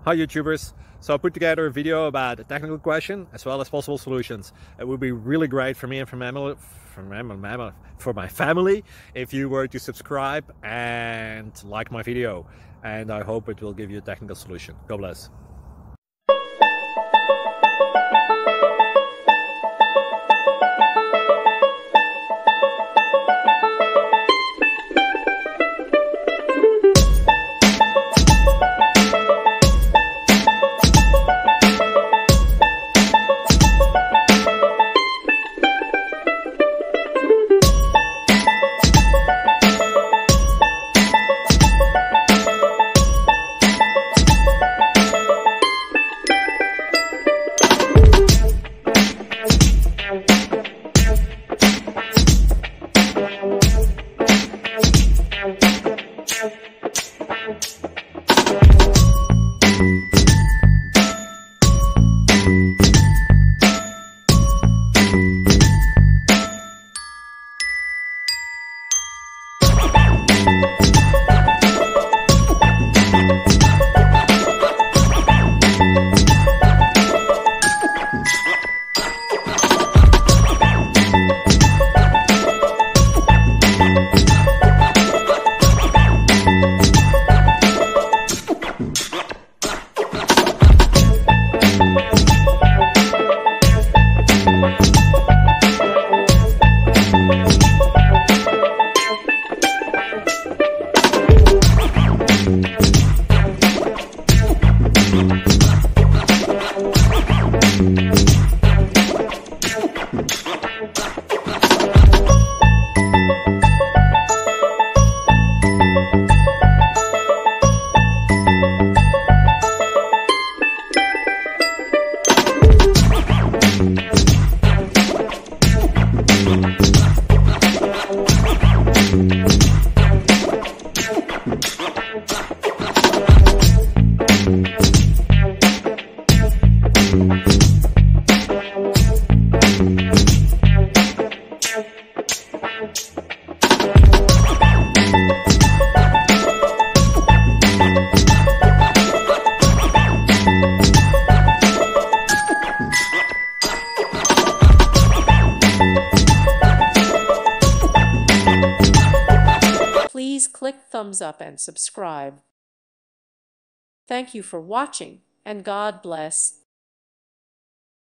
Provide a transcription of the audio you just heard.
Hi YouTubers! So I put together a video about a technical question as well as possible solutions. It would be really great for me and for my family if you were to subscribe and like my video, and I hope it will give you a technical solution. God bless. Please click thumbs up and subscribe. Thank you for watching, and God bless.